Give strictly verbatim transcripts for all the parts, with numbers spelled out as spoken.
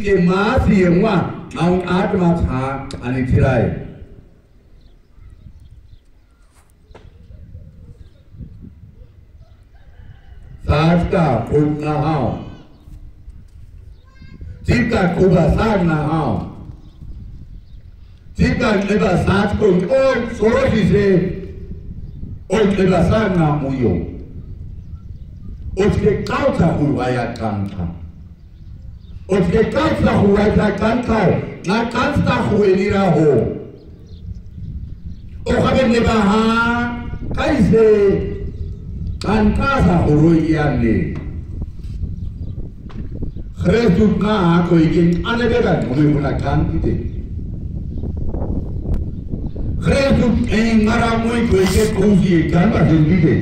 ke ma siengwa ang atma tha ani thirai Sajka khub na hao Jika kuba sag na hao Jika neba sag kung oi sorosi se oi neba sag na muyo Oske kauta huwaya kanta Oske kauta huwaya kanta Na kanta huwenira ho Okabe neba ha Kaise Kantasa huroyane Khresut na ko ikin anabegan umimula kantite Khresut en ngaramoy ko ikin kusi kamba sendite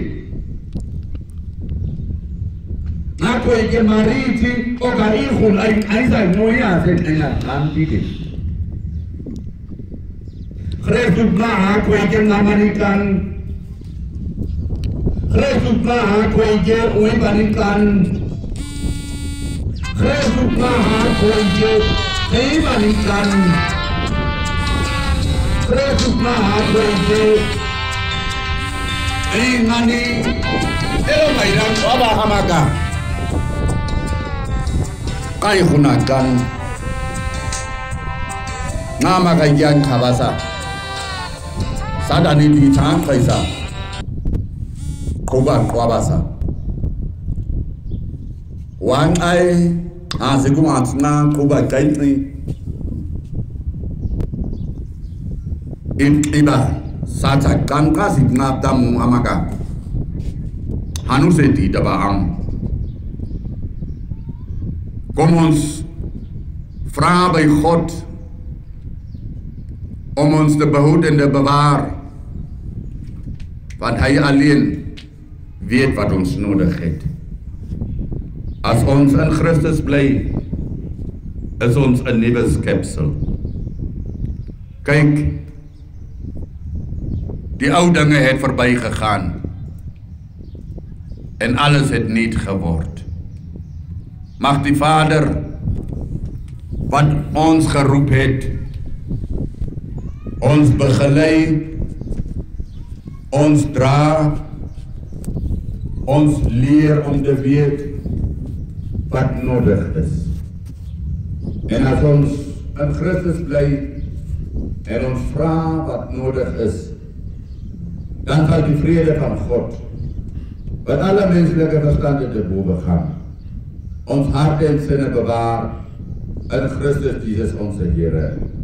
Na ko ikin mariti o garihul ay aysa noya sen en kantite Khresut na ko ikin namanikan Khresut na ko ikin uibanikan Khresut na ko ikin uibanikan Khresut na ko ikin ingani elo mairang aba hamaka Kai hunakan Nama kayan kabasa Sadani di chang kaisa Kuban kwabasa Wang ai Asikum atna kuba kaitni Iba Sata kanka sipna tamu amaka Hanuseti dabaang Kom ons vra by God om ons te behoud en te bewaar, want hy alleen weet wat ons nodig het. As ons in Christus bly, is ons 'n nuwe skepsel. Kyk, die ou dinge het verby gegaan en alles het nuut geword. Mag die Vader wat ons geroep het, ons begelei, ons dra, ons leer om te weet wat nodig is. En as ons in Christus bly en ons vra wat nodig is, dan sal die vrede van God, wat alle menslike verstande te bowe gaan, ons harte en sinne bewaar in Christus Jesus onze Here.